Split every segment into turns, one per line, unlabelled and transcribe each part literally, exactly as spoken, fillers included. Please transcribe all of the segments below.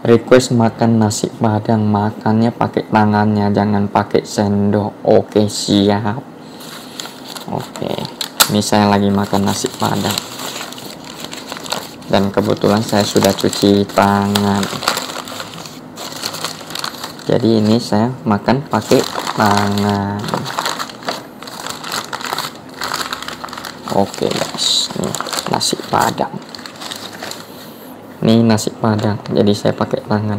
request makan nasi padang, makannya pakai tangannya, jangan pakai sendok. Oke, siap. Oke, ini saya lagi makan nasi padang dan kebetulan saya sudah cuci tangan, jadi ini saya makan pakai tangan. Oke guys, nih nasi padang. Ini nasi padang, jadi saya pakai tangan.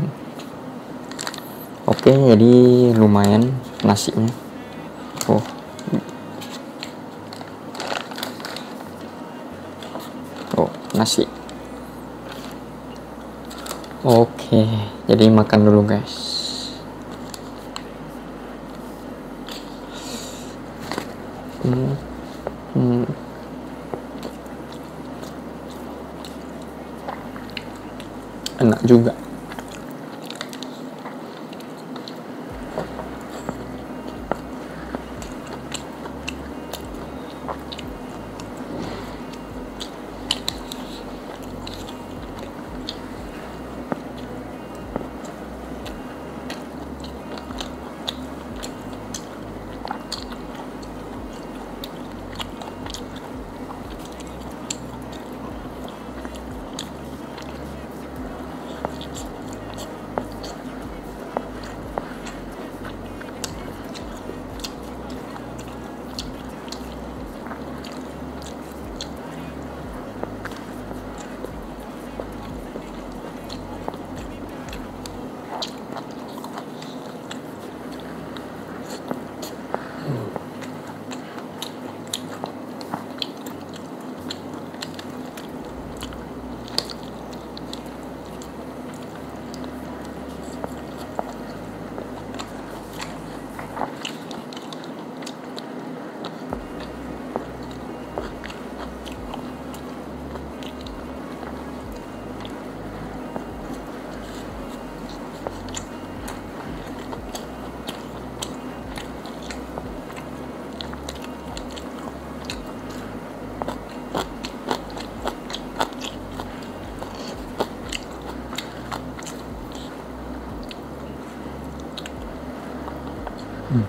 Oke, jadi lumayan nasinya. Oh, oh nasi. Oke, jadi makan dulu guys. Hmm, hmm. Enak juga. Hmm.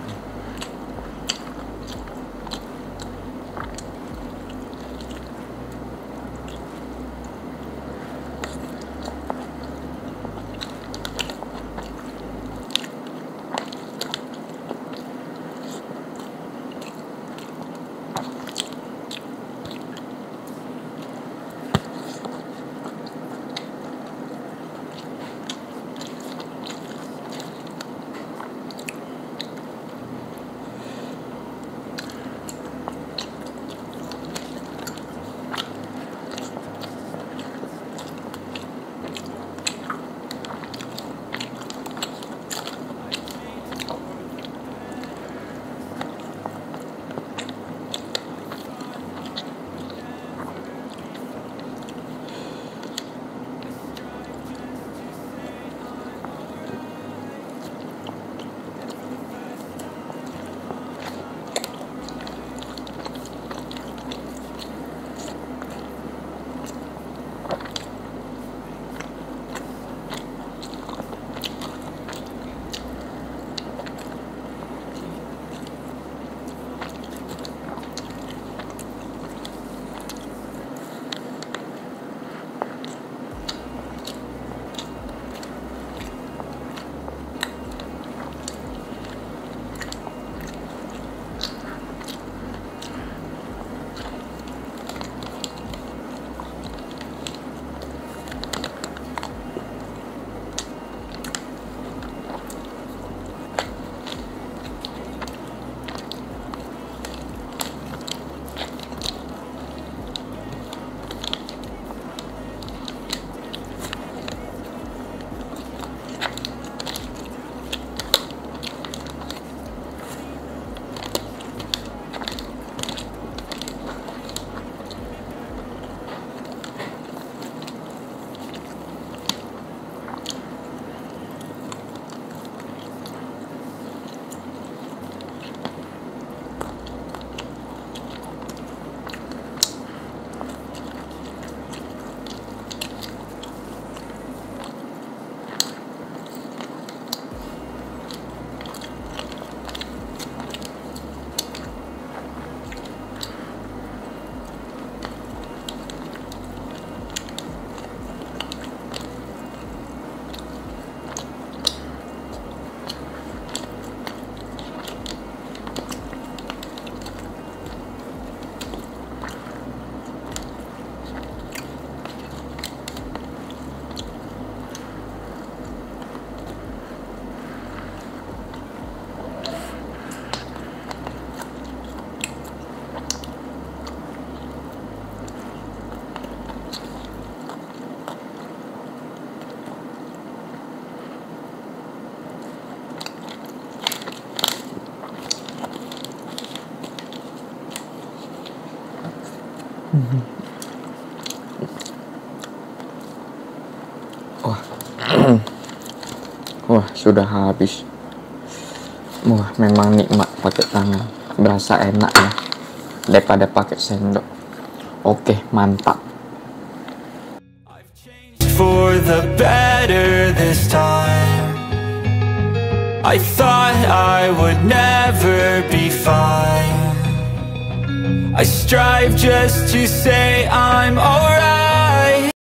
Wah, sudah habis. Wah, memang nikmat pakai tangan, berasa enak ya daripada pakai sendok. Oke, mantap.
For the better this time, I thought I would never be fine. I strive just to say I'm alright.